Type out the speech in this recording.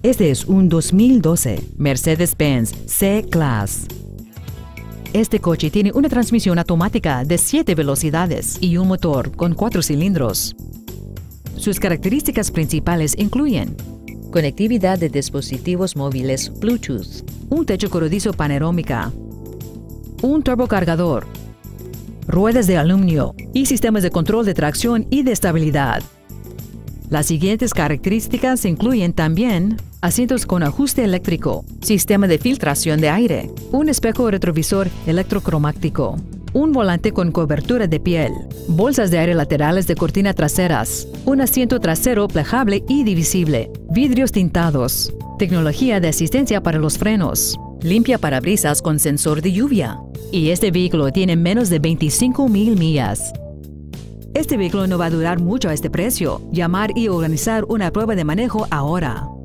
Este es un 2012 Mercedes-Benz C-Class. Este coche tiene una transmisión automática de 7 velocidades y un motor con 4 cilindros. Sus características principales incluyen conectividad de dispositivos móviles Bluetooth, un techo corredizo panorámica, un turbocargador, ruedas de aluminio y sistemas de control de tracción y de estabilidad. Las siguientes características incluyen también asientos con ajuste eléctrico, sistema de filtración de aire, un espejo retrovisor electrocromático, un volante con cobertura de piel, bolsas de aire laterales de cortina traseras, un asiento trasero plegable y divisible, vidrios tintados, tecnología de asistencia para los frenos, limpia parabrisas con sensor de lluvia. Y este vehículo tiene menos de 25,000 millas. Este vehículo no va a durar mucho a este precio. Llamar y organizar una prueba de manejo ahora.